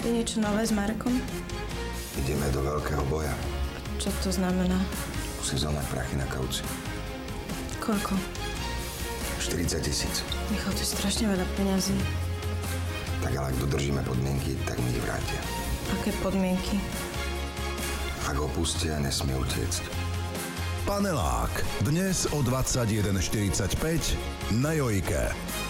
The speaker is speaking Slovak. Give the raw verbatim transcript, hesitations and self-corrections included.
je niečo nové s Marekom? Ideme do veľkého boja. Čo to znamená? Musím zohnať prachy na kauci. Koľko? štyridsať tisíc. Michal, to je strašne veľa peňazí. Tak ale ak dodržíme podmienky, tak mi ich vrátia. Aké podmienky? Ak ho pustia, nesmie utiecť. Panelák. Dnes o dvadsaťjeden štyridsaťpäť na Jojke.